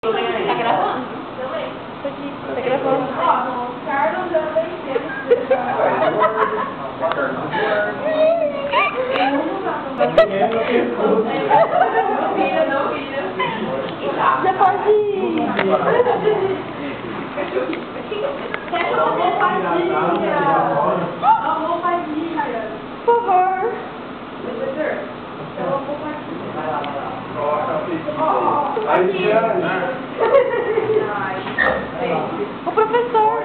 Tá gravando? Tá gravando? Carlos também Você pode ir. Almofadinha. Por favor. O professor.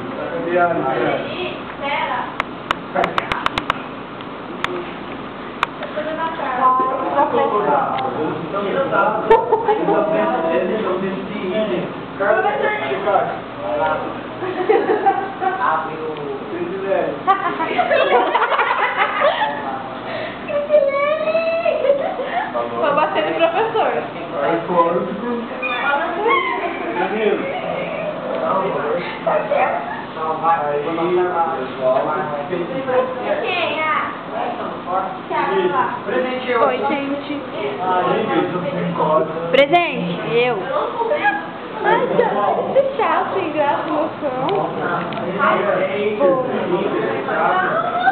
Vou bater no professor. Oi, gente. Presente, eu. Ai, que chato, sem graça, emoção.